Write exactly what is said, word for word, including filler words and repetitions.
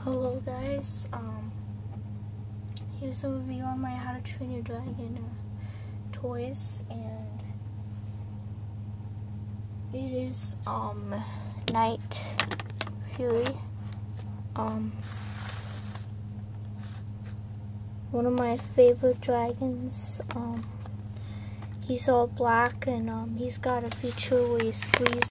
Hello guys, um, here's a review on my How to Train Your Dragon uh, toys, and it is, um, Night Fury, um, one of my favorite dragons. um, he's all black, and, um, he's got a feature where you squeeze